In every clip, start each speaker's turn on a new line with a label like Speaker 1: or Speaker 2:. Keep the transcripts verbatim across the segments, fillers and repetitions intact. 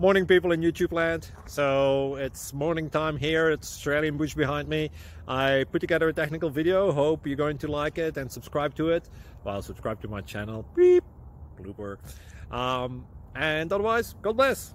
Speaker 1: Morning, people in YouTube land. So it's morning time here. It's Australian bush behind me. I put together a technical video. Hope you're going to like it and subscribe to it. Well, subscribe to my channel. Beep. Blooper. Um, and otherwise, God bless.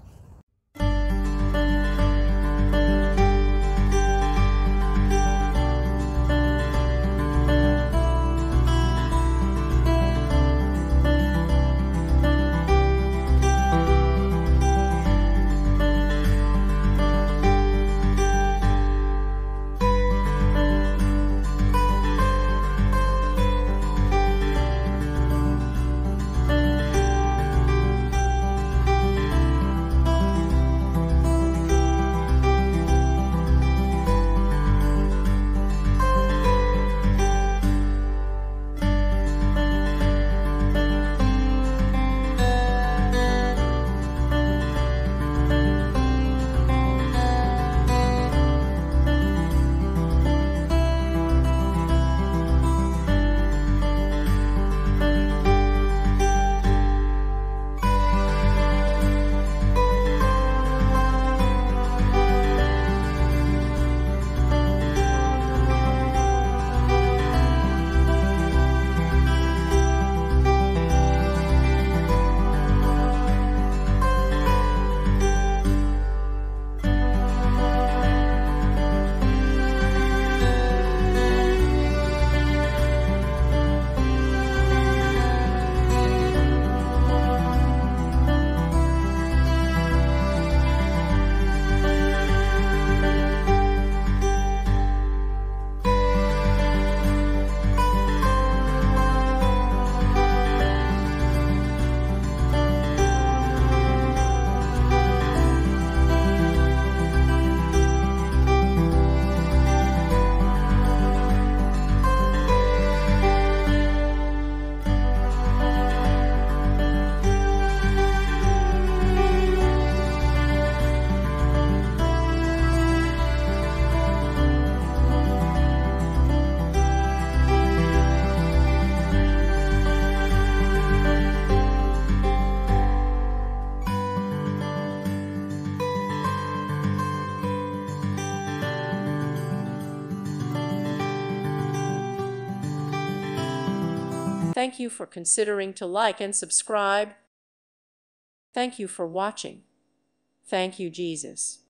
Speaker 2: Thank you for considering to like and subscribe. Thank you for watching. Thank you, Jesus.